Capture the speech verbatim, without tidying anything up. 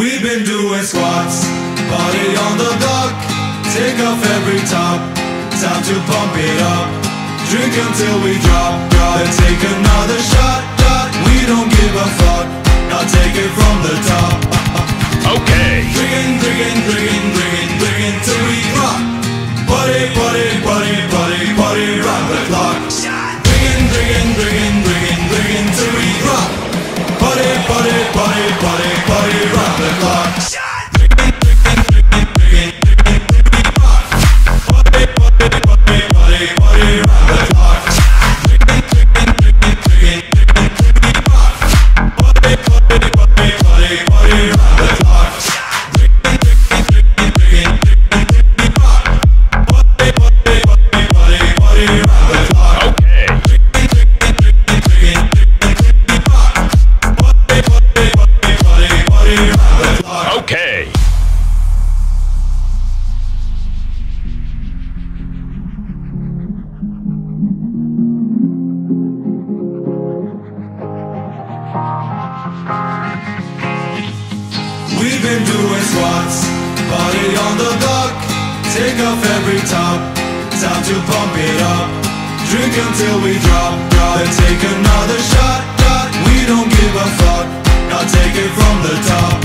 We've been doing squats, party on the block, take off every top, time to pump it up, drink until we drop, drop, and take another shot, shot. We don't give a fuck, now take it from the top. Okay. Drinking, drinking, drinking, drinking, drinking till we rock. Party, party, party, party, party, round the clock. Drinking, drinking, drinking, drinking, drinking till we rock. Party, party, party, party, party, round the clock. Drinking, drinking, drinking, drinking, drinking till we rock. Party, party, party, party, party, round the clock. Drinking, drinking, drinking, drinking, drinking till we rock. Party, party, party, party, party, round the clock. Drinking, drinking, drinking, drinking, drinking till we rock. Party, party, party, party, party, round the clock. Okay. Drinking, drinking, drinking, drinking, drinking till we rock. Party, party, party, party, party, round the clock. Okay. We've been doing squats, party on the block, take off every top, time to pump it up, drink until we drop, drop, and take another shot, shot. We don't give a fuck, now take it from the top.